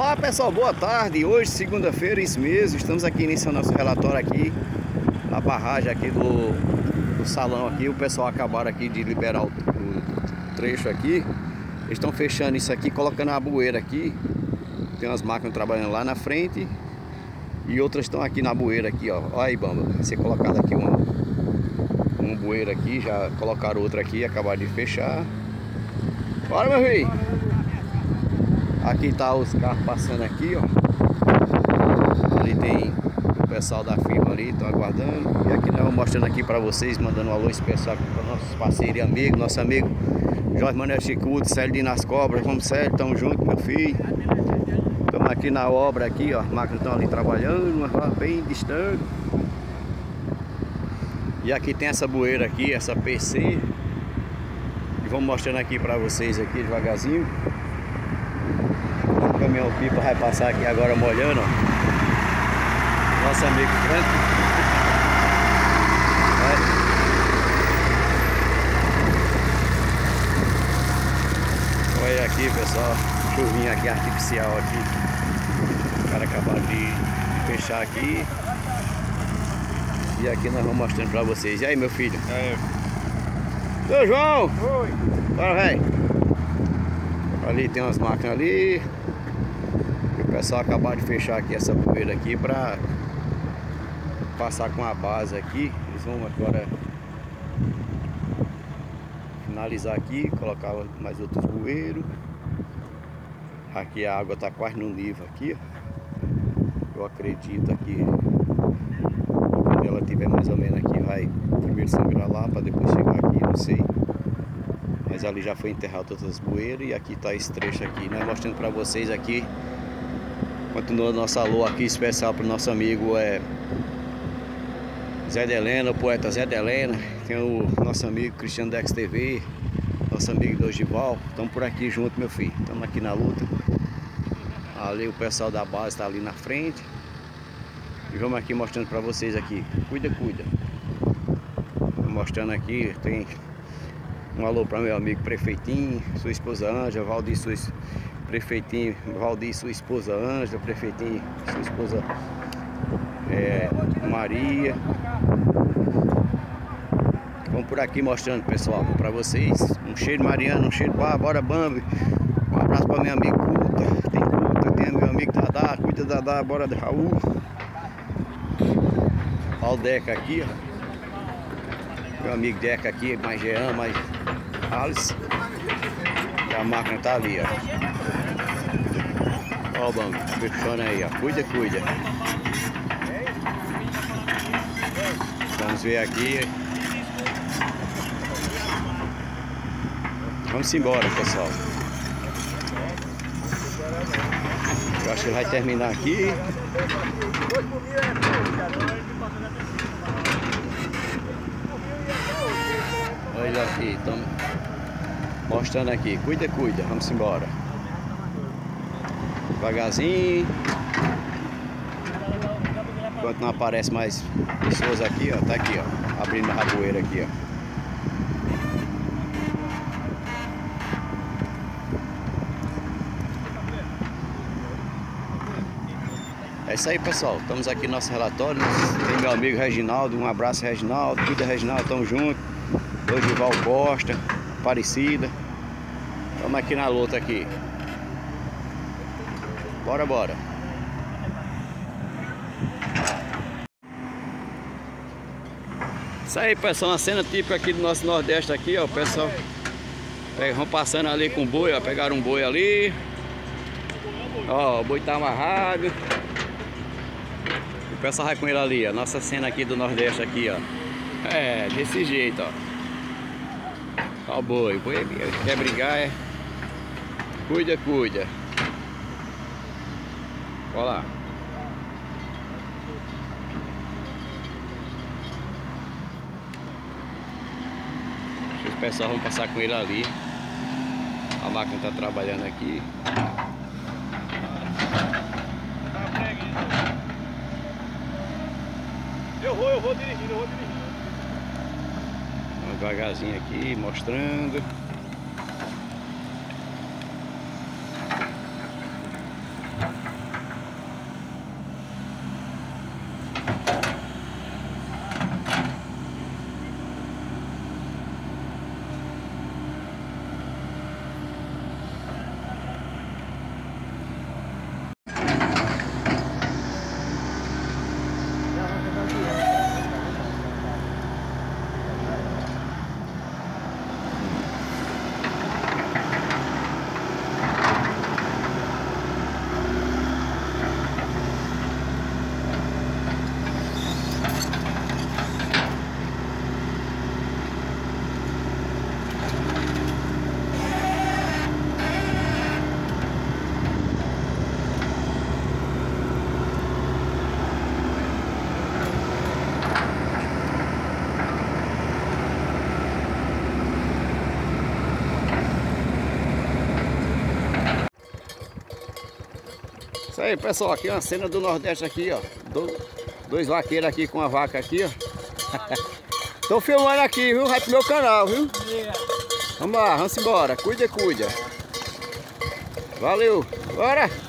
Olá pessoal, boa tarde. Hoje, segunda-feira, isso mesmo, estamos aqui iniciando nosso relatório aqui na barragem aqui do salão aqui. O pessoal acabaram aqui de liberar o trecho aqui. Eles estão fechando isso aqui, colocando a bueira aqui. Tem umas máquinas trabalhando lá na frente e outras estão aqui na bueira aqui, ó. Olha aí, Bamba, vai ser colocado aqui uma bueira aqui, já colocaram outra aqui, acabaram de fechar. Bora, meu filho! Aqui tá os carros passando aqui, ó. Ali tem o pessoal da firma ali, estão aguardando. E aqui nós vamos mostrando aqui para vocês, mandando um alô especial para nossos parceiros e amigos, nosso amigo Jorge Manuel Chicudo, Célio nas Cobras. Vamos, Célio, tamo junto, meu filho. Estamos aqui na obra aqui, ó. As máquinas estão ali trabalhando, mas lá bem distante. E aqui tem essa bueira aqui, essa PC. E vamos mostrando aqui para vocês aqui devagarzinho. O caminhão pipa vai passar aqui agora molhando, ó. Nosso amigo Franco. Olha aqui, pessoal, chuvinha aqui artificial aqui. O cara acabou de fechar aqui. E aqui nós vamos mostrando pra vocês. E aí, meu filho? Seu João! Oi! Bora, velho! Ali tem umas máquinas ali. E o pessoal acabou de fechar aqui essa poeira aqui pra passar com a base aqui. Eles vão agora finalizar aqui, colocar mais outros bueiros. Aqui a água tá quase no nível aqui, ó. Eu acredito aqui, quando ela tiver mais ou menos aqui, vai primeiro sangrar lá para depois chegar aqui, não sei. Mas ali já foi enterrado todas as bueiras e aqui tá esse trecho aqui, né? Mostrando para vocês aqui. Continua nosso alô aqui especial pro nosso amigo Zé de Helena, o poeta Zé de Helena. Tem o nosso amigo Cristiano Dex TV, nosso amigo Dorival. Estamos por aqui junto, meu filho. Estamos aqui na luta. Ali o pessoal da base está ali na frente. E vamos aqui mostrando para vocês aqui. Cuida. Mostrando aqui, tem um alô para meu amigo Prefeitinho, sua esposa Ângela, Valdir, sua esposa Ângela, Prefeitinho, sua esposa Maria. Vamos por aqui mostrando, pessoal, para vocês. Um cheiro Mariano, um cheiro bora Bambi. Um abraço para meu amigo Cuta. Tem meu amigo Dadá, cuida Dadá, bora de Raul. Olha o Deca aqui, ó. Meu amigo Deca aqui, mais Jean, mais Alice. E a máquina tá ali, ó. Olha o Bambi, fechando aí, ó. Cuida. Vamos ver aqui. Vamos embora, pessoal. Eu acho que vai terminar aqui. Olha aqui, estamos mostrando aqui. Cuida. Vamos embora. Devagarzinho. Enquanto não aparece mais pessoas aqui, ó. Tá aqui, ó. Abrindo a raboeira aqui, ó. É isso aí, pessoal. Estamos aqui no nosso relatório. Tem meu amigo Reginaldo. Um abraço, Reginaldo. Cuida, Reginaldo. Tamo junto. Dorival Costa, Aparecida. Estamos aqui na luta aqui. Bora. Isso aí, pessoal, uma cena típica aqui do nosso Nordeste aqui, ó, pessoal. Vão passando ali com o boi, ó, pegaram um boi ali. Ó, o boi tá amarrado. O pessoal vai com ele ali, ó. Nossa cena aqui do Nordeste aqui, ó. É, desse jeito, ó. Ó o boi quer brigar, é. Cuida. Olha lá. Os pessoal vão passar com ele ali. A máquina tá trabalhando aqui. Eu vou dirigindo. Devagarzinho aqui, mostrando. Isso aí, pessoal, aqui é uma cena do Nordeste aqui, ó. Dois vaqueiros aqui com a vaca aqui, ó. Tô filmando aqui, viu? Vai pro meu canal, viu? Vamos lá, vamos embora. Cuida. Valeu. Bora!